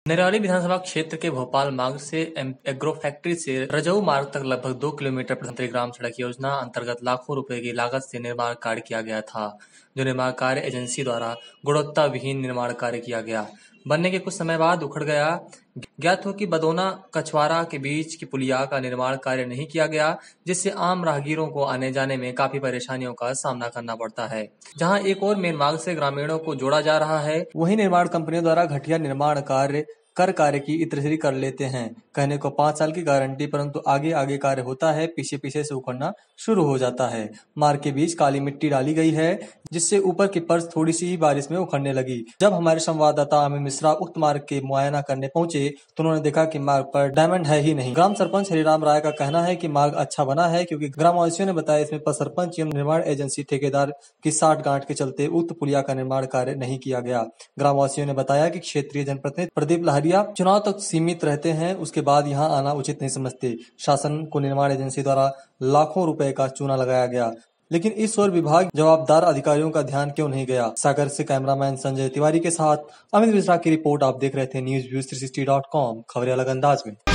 नरौली विधानसभा क्षेत्र के भोपाल मार्ग से एग्रो फैक्ट्री से रजऊ मार्ग तक लगभग 2 किलोमीटर ग्राम सड़क योजना अंतर्गत लाखों रुपए की लागत से निर्माण कार्य किया गया था, जो निर्माण कार्य एजेंसी द्वारा गुणवत्ता विहीन निर्माण कार्य किया गया। बनने के कुछ समय बाद उखड़ गया। ज्ञात हो कि बदौना कछवारा के बीच की पुलिया का निर्माण कार्य नहीं किया गया, जिससे आम राहगीरों को आने जाने में काफी परेशानियों का सामना करना पड़ता है। जहां एक और मेन मार्ग से ग्रामीणों को जोड़ा जा रहा है, वहीं निर्माण कंपनियों द्वारा घटिया निर्माण कार्य की इतरती कर लेते हैं। कहने को 5 साल की गारंटी, परंतु आगे आगे कार्य होता है, पीछे पीछे से उखड़ना शुरू हो जाता है। मार्ग के बीच काली मिट्टी डाली गई है, जिससे ऊपर की परत थोड़ी सी ही बारिश में उखड़ने लगी। जब हमारे संवाददाता अमित मिश्रा उक्त मार्ग के मुआयना करने पहुंचे तो उन्होंने देखा कि मार्ग पर डायमंड है ही नहीं। ग्राम सरपंच हरिराम राय का कहना है कि मार्ग अच्छा बना है, क्योंकि ग्रामवासियों ने बताया इसमें सरपंच एवं निर्माण एजेंसी ठेकेदार की साठगांठ के चलते उक्त पुलिया का निर्माण कार्य नहीं किया गया। ग्रामवासियों ने बताया कि क्षेत्रीय जनप्रतिनिधि प्रदीप लहरिया चुनाव तक सीमित रहते हैं, उसके बाद यहां आना उचित नहीं समझते। शासन को निर्माण एजेंसी द्वारा लाखों रुपए का चूना लगाया गया, लेकिन इस ओर विभाग जवाबदार अधिकारियों का ध्यान क्यों नहीं गया। सागर से कैमरामैन संजय तिवारी के साथ अमित मिश्रा की रिपोर्ट। आप देख रहे थे न्यूज़ व्यूज 360.com, खबरें अलग अंदाज में।